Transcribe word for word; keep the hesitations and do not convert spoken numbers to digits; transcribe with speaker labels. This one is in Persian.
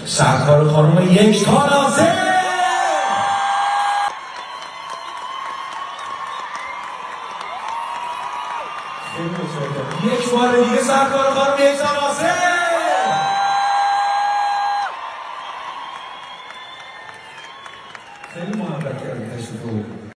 Speaker 1: سرکار خانم یکتا ناصر. یک بار دیگه سرکار خانم یکتا ناصر. خیلی محبت کردید تشریف آوردید.